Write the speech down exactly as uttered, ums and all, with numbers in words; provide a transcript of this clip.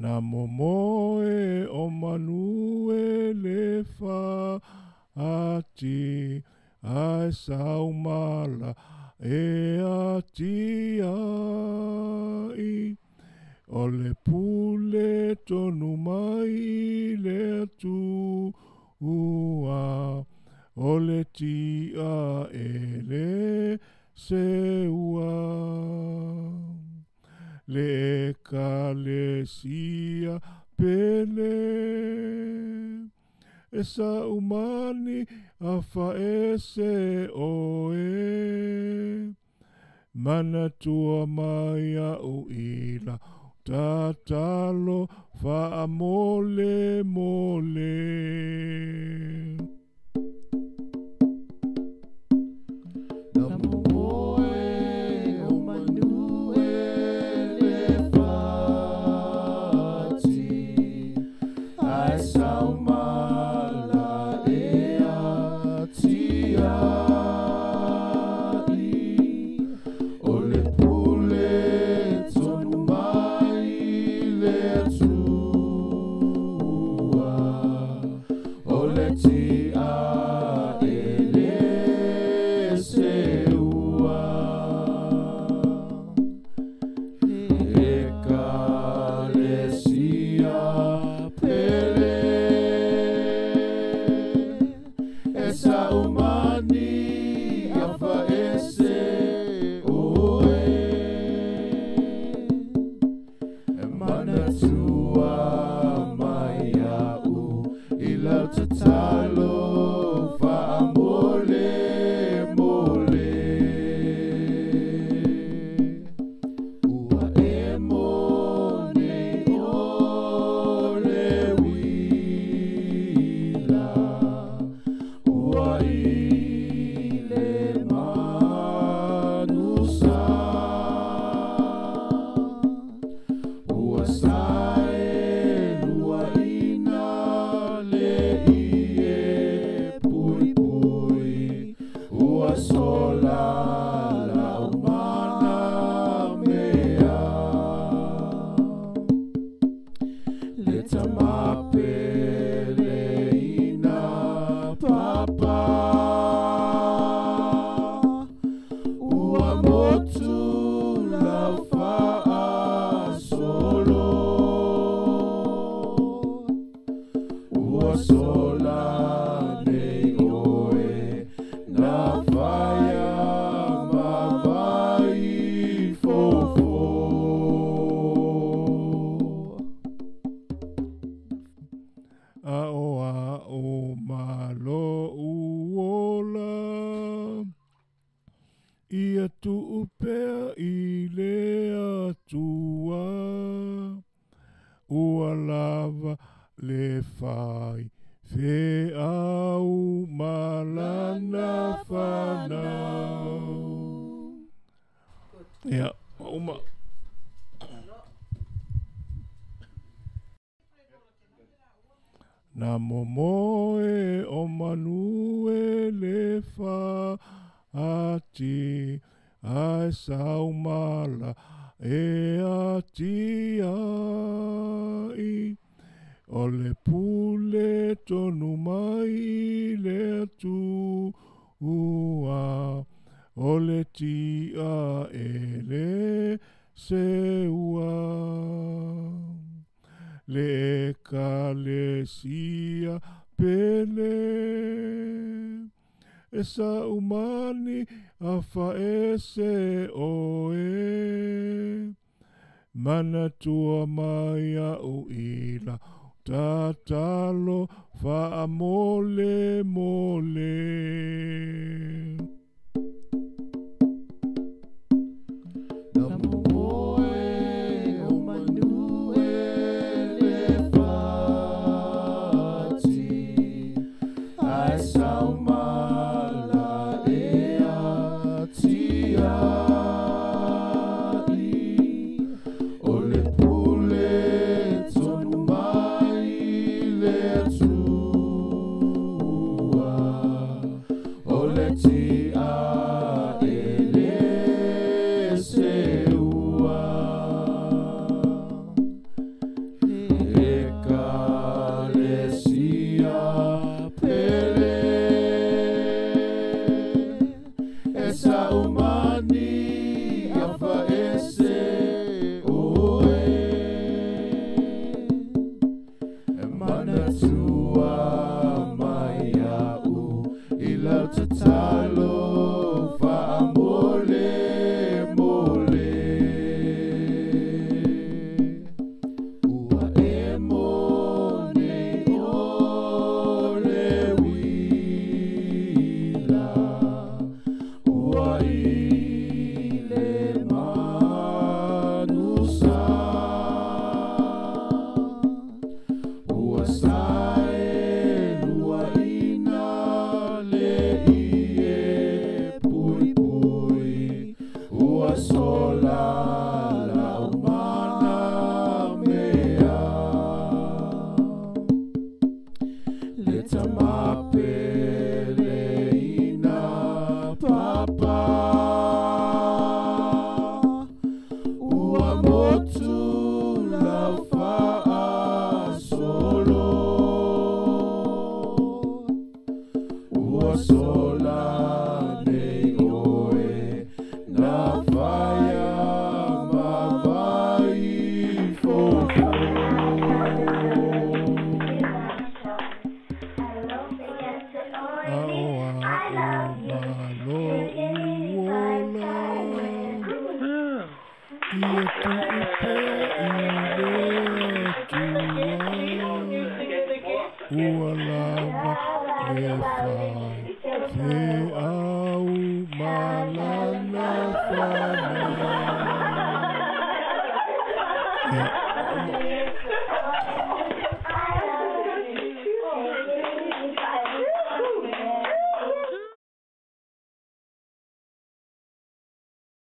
Na momoe o manue le whaati, ai saumala e ati ai. O le pule tonu mai le atu ua, o le tia e le seua. Le kalesia pele, e sa umani a faese oe, mana tua mai a uila, tatalo fa mole mole. Ia tu upea i le atua, ua lava le whai, fe au malana whanau. Ia, uma. Na momoe o manue le whaati, ai saumala e ati ai. O le pule tonu mai le atu ua, o le tia e le seua. Le kalesia pele, e sa umani a faese oe, mana tua mai a uila, tatalo fa mole mole. Let's see. ia tu upe i le tua. Ua lava e whai, te au malana whanau. E